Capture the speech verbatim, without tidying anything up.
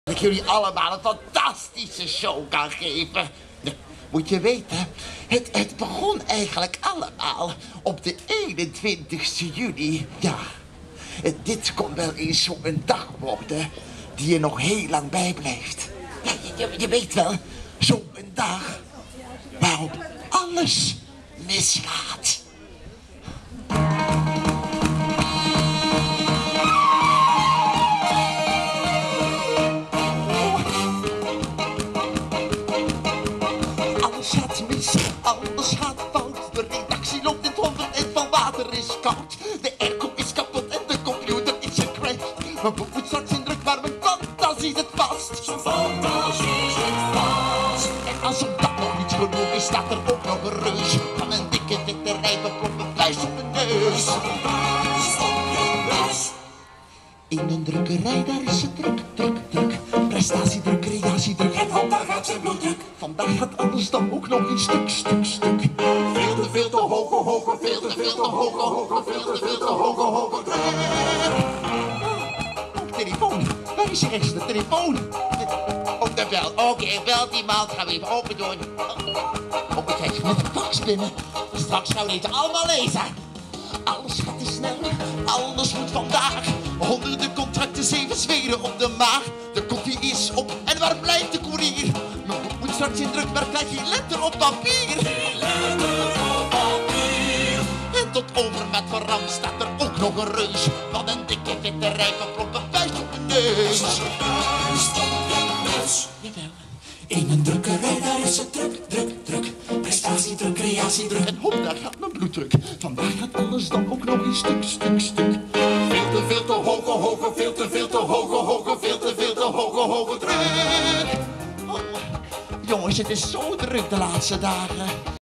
Dat ik jullie allemaal een fantastische show kan geven. Moet je weten, het, het begon eigenlijk allemaal op de eenentwintigste juni. Ja, dit kon wel eens zo'n dag worden die je nog heel lang bijblijft. Ja, je, je, je weet wel, zo'n dag waarop alles misgaat. Alles gaat mis, alles gaat fout. De redactie loopt in het honderd en van water is koud. De airco is kapot en de computer is gecrashed. Mijn boek moet straks in druk, maar mijn fantasie zit vast. Zo'n fantasie zit vast. En als op dat nog niet genoeg is, staat er ook nog een reus van een dikke witte rijbeproppen vuist op de neus. In een drukkerij, daar is het druk, druk, druk. Prestatiedruk, creatiedruk. En vandaag gaat zijn bloeddruk. Vandaag gaat alles dan ook nog in stuk, stuk, stuk. Veel te, veel te hoge, hoge, veel te, veel te hoge, hoge, veel te, veel te hoge, hoge druk. Oh, telefoon. Waar is rechts de telefoon? Op de bel. Oké, okay, belt iemand. Gaan we even open doen. Oh, ik krijg net een fax binnen. Straks gaan we dit allemaal lezen. Alles gaat te snel, alles moet vandaag. Honderden contracten, zeven zweren op de maag. De koffie is op en waar blijft de koerier? Mijn boek moet straks in druk, maar krijg je letter op papier. Letter op papier. En tot over met verram staat er ook nog een reus van een dikke witte rijbeproppen vuist op de neus. Vuist op de neus. Jawel. In een drukkerij, daar is het druk, druk, druk. Prestatiedruk, creatiedruk. En hop, daar gaat mijn bloeddruk. Vandaag gaat alles dan ook nog in stuk, stuk, stuk. Veel te, veel te hoge, hoge, veel te, veel te hoge, hoge, veel te, veel te hoge, hoge druk. Oh, jongens, het is zo druk de laatste dagen.